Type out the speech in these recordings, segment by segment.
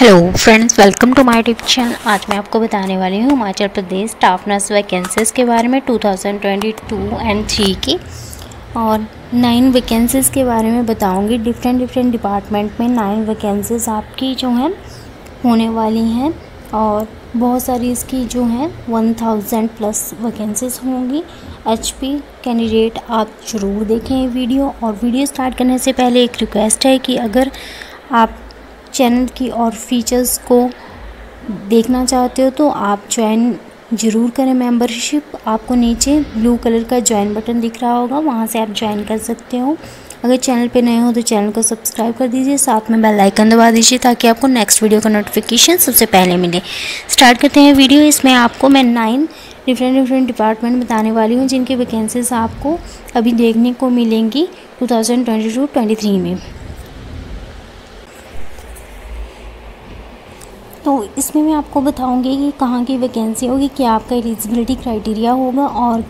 Hello friends, welcome to my YouTube channel. आज मैं आपको बताने वाली हूँ Himachal Pradesh staff nurse vacancies के बारे में 2022 एंड 3 की, और 9 वैकेंसीज़ के बारे में बताऊँगी। डिफरेंट डिपार्टमेंट में 9 वैकेंसीज़ आपकी जो हैं होने वाली हैं, और बहुत सारी इसकी जो हैं 1000 प्लस वैकेंसीज़ होंगी। HP कैंडिडेट आप ज़रूर देखें वीडियो। और वीडियो स्टार्ट करने से पहले एक रिक्वेस्ट है कि अगर आप चैनल की और फीचर्स को देखना चाहते हो तो आप ज्वाइन ज़रूर करें मेंबरशिप। आपको नीचे ब्लू कलर का ज्वाइन बटन दिख रहा होगा, वहाँ से आप ज्वाइन कर सकते हो। अगर चैनल पे नए हो तो चैनल को सब्सक्राइब कर दीजिए, साथ में बेल आइकन दबा दीजिए ताकि आपको नेक्स्ट वीडियो का नोटिफिकेशन सबसे पहले मिले। स्टार्ट करते हैं वीडियो। इसमें आपको मैं 9 डिफरेंट डिपार्टमेंट बताने वाली हूँ जिनकी वैकेंसीज आपको अभी देखने को मिलेंगी 2022-23 में। तो इसमें मैं आपको बताऊंगी कि कहाँ की वैकेंसी होगी, क्या आपका एलिजिबिलिटी क्राइटेरिया होगा, और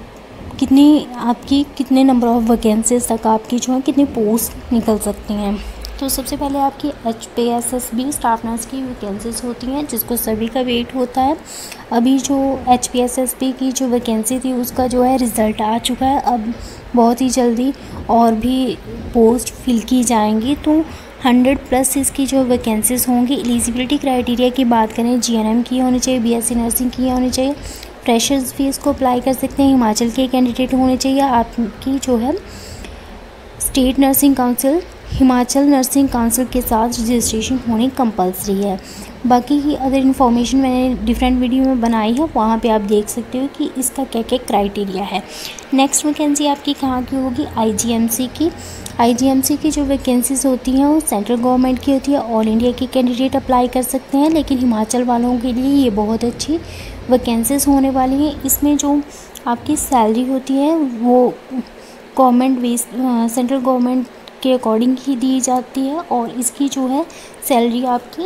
कितने नंबर ऑफ़ वैकेंसीज तक आपकी जो है कितनी पोस्ट निकल सकती हैं। तो सबसे पहले आपकी HPSSB स्टाफ नर्स की वैकेंसीज होती हैं, जिसको सभी का वेट होता है। अभी जो HPSSB की जो वैकेंसी थी उसका जो है रिज़ल्ट आ चुका है। अब बहुत ही जल्दी और भी पोस्ट फिल की जाएंगी, तो 100 प्लस इसकी जो वैकेंसीज़ होंगी। एलिजिबिलिटी क्राइटेरिया की बात करें, GNM की होनी चाहिए, BSc नर्सिंग की होनी चाहिए, फ्रेशर्स भी इसको अप्लाई कर सकते हैं, हिमाचल के कैंडिडेट होने चाहिए। आपकी जो है state nursing council, Himachal nursing council के साथ रजिस्ट्रेशन होनी कंपलसरी है। बाकी की अदर इन्फॉर्मेशन मैंने डिफरेंट वीडियो में बनाई है, वहाँ पे आप देख सकते हो कि इसका क्या क्या क्राइटेरिया है। नेक्स्ट वैकेंसी आपकी कहाँ की होगी? IGMC की। IGMC की जो वैकेंसीज़ होती हैं वो सेंट्रल गवर्नमेंट की होती है। ऑल इंडिया के कैंडिडेट अप्लाई कर सकते हैं, लेकिन हिमाचल वालों के लिए ये बहुत अच्छी वैकेंसीज़ होने वाली हैं। इसमें जो आपकी सैलरी होती है वो गवर्नमेंट बेस सेंट्रल गवर्नमेंट के अकॉर्डिंग ही दी जाती है, और इसकी जो है सैलरी आपकी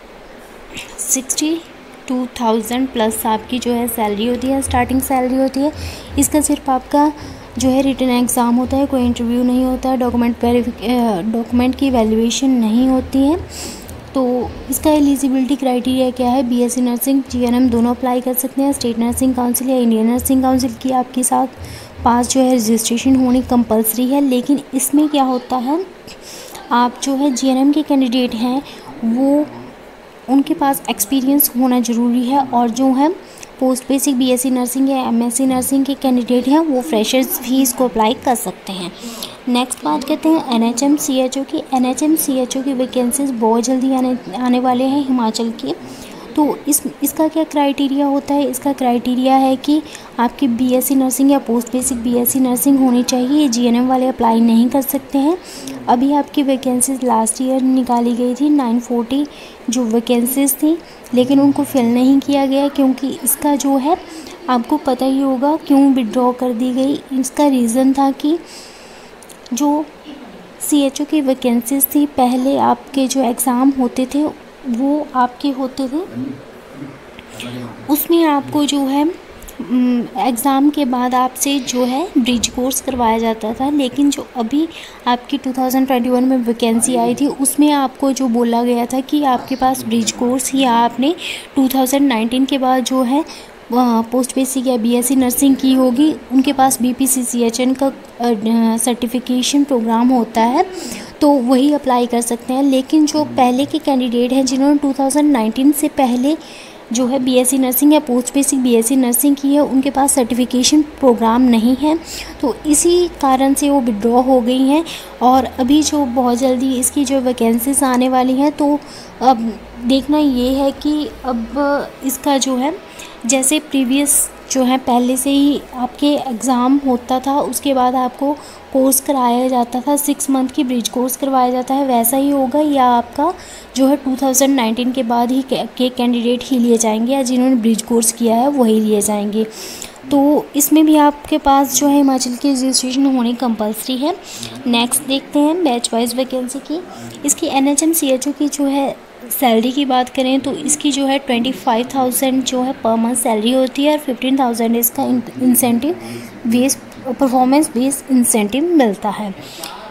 62,000 प्लस आपकी जो है सैलरी होती है, स्टार्टिंग सैलरी होती है। इसका सिर्फ आपका जो है रिटन एग्ज़ाम होता है, कोई इंटरव्यू नहीं होता है, डॉक्यूमेंट की वैल्यूएशन नहीं होती है। तो इसका एलिजिबिलिटी क्राइटेरिया क्या है? BSc नर्सिंग, GNM दोनों अप्लाई कर सकते हैं। स्टेट नर्सिंग काउंसिल या इंडियन नर्सिंग काउंसिल की आपके साथ पास जो है रजिस्ट्रेशन होनी कंपलसरी है। लेकिन इसमें क्या होता है, आप जो है GNM के कैंडिडेट हैं वो उनके पास एक्सपीरियंस होना ज़रूरी है, और जो है पोस्ट बेसिक BSc नर्सिंग या MSc नर्सिंग के कैंडिडेट हैं वो फ्रेशर्स भी इसको अप्लाई कर सकते हैं। नेक्स्ट बात करते हैं NHM CHO की। NHM CHO की वैकेंसीज बहुत जल्दी आने वाले हैं हिमाचल के। तो इसका क्या क्राइटेरिया होता है? इसका क्राइटेरिया है कि आपकी BSc नर्सिंग या पोस्ट बेसिक BSc नर्सिंग होनी चाहिए। GNM वाले अप्लाई नहीं कर सकते हैं। अभी आपकी वैकेंसीज लास्ट ईयर निकाली गई थी, 940 जो वैकेंसीज थी, लेकिन उनको फिल नहीं किया गया, क्योंकि इसका जो है आपको पता ही होगा क्यों विड्रॉ कर दी गई। इसका रीज़न था कि जो CHO की वैकेंसीज थी, पहले आपके जो एग्ज़ाम होते थे वो आपके होते थे, उसमें आपको जो है एग्ज़ाम के बाद आपसे जो है ब्रिज कोर्स करवाया जाता था। लेकिन जो अभी आपकी 2021 में वैकेंसी आई थी उसमें आपको जो बोला गया था कि आपके पास ब्रिज कोर्स या आपने 2019 के बाद जो है पोस्ट बेसिक या BSc नर्सिंग की होगी, उनके पास BPCCHN का सर्टिफिकेशन प्रोग्राम होता है, तो वही अप्लाई कर सकते हैं। लेकिन जो पहले के कैंडिडेट हैं जिन्होंने 2019 से पहले जो है BSc नर्सिंग या पोस्ट बेसिक BSc नर्सिंग की है, उनके पास सर्टिफिकेशन प्रोग्राम नहीं है, तो इसी कारण से वो विड्रॉ हो गई हैं। और अभी जो बहुत जल्दी इसकी जो वैकेंसीज आने वाली हैं, तो अब देखना ये है कि अब इसका जो है जैसे प्रीवियस जो है पहले से ही आपके एग्ज़ाम होता था, उसके बाद आपको कोर्स कराया जाता था, 6 मंथ की ब्रिज कोर्स करवाया जाता है, वैसा ही होगा, या आपका जो है 2019 के बाद ही के कैंडिडेट ही लिए जाएंगे, या जिन्होंने ब्रिज कोर्स किया है वही लिए जाएंगे। तो इसमें भी आपके पास जो है हिमाचल की रजिस्ट्रेशन होनी कंपलसरी है। नेक्स्ट देखते हैं बैच वाइज वैकेंसी की। इसकी NHM CHO की जो है सैलरी की बात करें तो इसकी जो है 25,000 जो है पर मंथ सैलरी होती है, और 15,000 इसका incentive base performance based incentive मिलता है।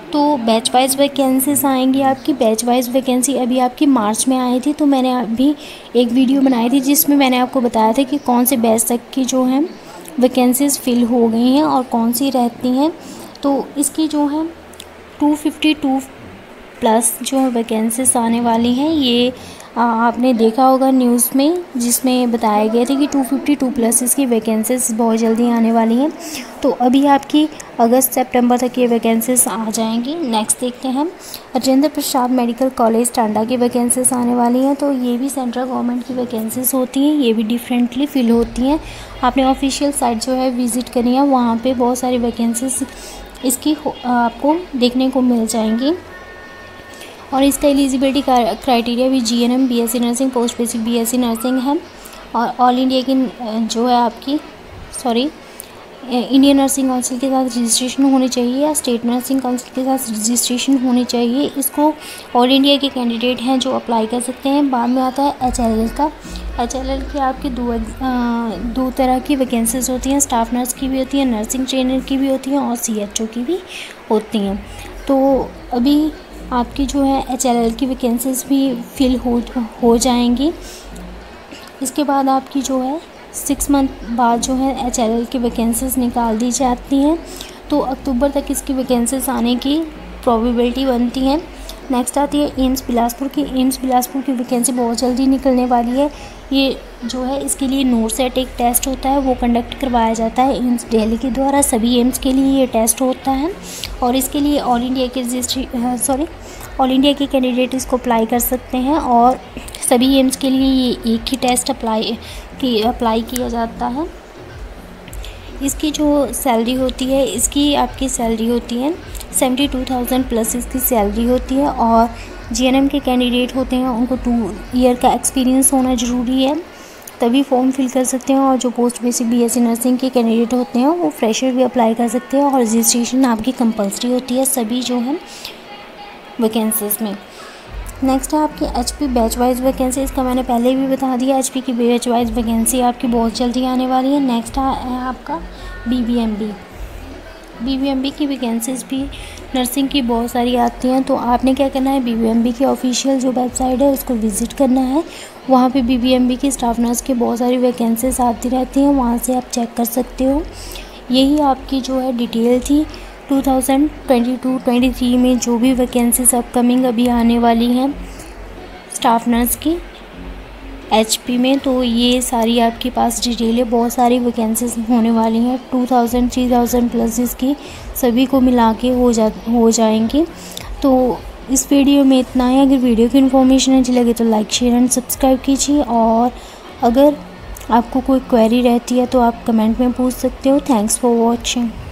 तो बैच वाइज वैकेंसीज आएंगी आपकी। बैच वाइज वैकेंसी अभी आपकी मार्च में आई थी, तो मैंने अभी एक वीडियो बनाई थी जिसमें मैंने आपको बताया था कि कौन से बैच तक की जो है वैकेंसीज फिल हो गई हैं और कौन सी रहती हैं। तो इसकी जो है 252 प्लस जो है वैकेंसीज आने वाली हैं। ये आपने देखा होगा न्यूज़ में, जिसमें बताया गया था कि 252 प्लस इसकी वैकेंसीज बहुत जल्दी आने वाली हैं। तो अभी आपकी अगस्त सितंबर तक ये वैकेंसीज आ जाएंगी। नेक्स्ट देखते हैं राजेंद्र प्रसाद मेडिकल कॉलेज टांडा की वैकेंसीज आने वाली हैं। तो ये भी सेंट्रल गवर्नमेंट की वैकेंसीज होती हैं, ये भी डिफरेंटली फिल होती हैं। आपने ऑफिशियल साइट जो है विज़िट करी है, वहाँ पर बहुत सारी वैकेंसीज इसकी आपको देखने को मिल जाएंगी। और इसका एलिजिबिलिटी क्राइटेरिया भी GNM, BSc nursing, post basic BSc nursing है। और ऑल इंडिया की जो है आपकी इंडियन नर्सिंग काउंसिल के साथ रजिस्ट्रेशन होनी चाहिए या स्टेट नर्सिंग काउंसिल के साथ रजिस्ट्रेशन होनी चाहिए। इसको ऑल इंडिया के कैंडिडेट हैं जो अप्लाई कर सकते हैं। बाद में आता है एचएलएल का। एचएलएल की आपकी दो तरह की वैकेंसीज होती हैं, स्टाफ नर्स की भी होती हैं, नर्सिंग ट्रेनर की भी होती हैं और सीएचओ की भी होती हैं। तो अभी आपकी जो है एचएलएल की वैकेंसीज भी फिल हो जाएंगी। इसके बाद आपकी जो है 6 मंथ बाद जो है एचएलएल की वैकेंसीज निकाल दी जाती हैं। तो अक्टूबर तक इसकी वैकेंसीज आने की प्रोबेबिलिटी बनती है। नेक्स्ट आती है एम्स बिलासपुर की। एम्स बिलासपुर की वैकेंसी बहुत जल्दी निकलने वाली है। ये जो है इसके लिए नोट सेट एक टेस्ट होता है, वो कंडक्ट करवाया जाता है एम्स दिल्ली के द्वारा। सभी एम्स के लिए ये टेस्ट होता है और इसके लिए ऑल इंडिया के कैंडिडेट इसको अप्लाई कर सकते हैं। और सभी एम्स के लिए ये एक ही टेस्ट अप्लाई किया जाता है। इसकी जो सैलरी होती है, इसकी आपकी सैलरी होती है 72,000 प्लस इसकी सैलरी होती है। और जीएनएम के कैंडिडेट होते हैं उनको 2 ईयर का एक्सपीरियंस होना ज़रूरी है, तभी फॉर्म फिल कर सकते हैं। और जो पोस्ट बेसिक बीएससी नर्सिंग के कैंडिडेट होते हैं वो फ्रेशर भी अप्लाई कर सकते हैं। और रजिस्ट्रेशन आपकी कंपलसरी होती है सभी जो है वैकेंसीज में। नेक्स्ट है आपकी एचपी बैच वाइज वैकेंसी। इसका मैंने पहले भी बता दिया, एचपी की बैच वाइज वैकेंसी आपकी बहुत जल्दी आने वाली है। नेक्स्ट है आपका बीबीएमबी की वैकेंसीज भी नर्सिंग की बहुत सारी आती हैं। तो आपने क्या करना है, बीबीएमबी की ऑफिशियल जो वेबसाइट है उसको विज़िट करना है। वहाँ पे बीबीएमबी की स्टाफ नर्स की बहुत सारी वैकेंसीज आती रहती हैं, वहाँ से आप चेक कर सकते हो। यही आपकी जो है डिटेल थी 2022-23 में जो भी वैकेंसीज अपकमिंग अभी आने वाली हैं स्टाफ नर्स की एचपी में। तो ये सारी आपके पास डिटेल है। बहुत सारी वैकेंसीज होने वाली हैं, 2000-3000 प्लस इसकी सभी को मिला के हो जाएंगी। तो इस वीडियो में इतना है। अगर वीडियो की इन्फॉर्मेशन अच्छी लगे तो लाइक शेयर एंड सब्सक्राइब कीजिए। और अगर आपको कोई क्वेरी रहती है तो आप कमेंट में पूछ सकते हो। Thanks for watching.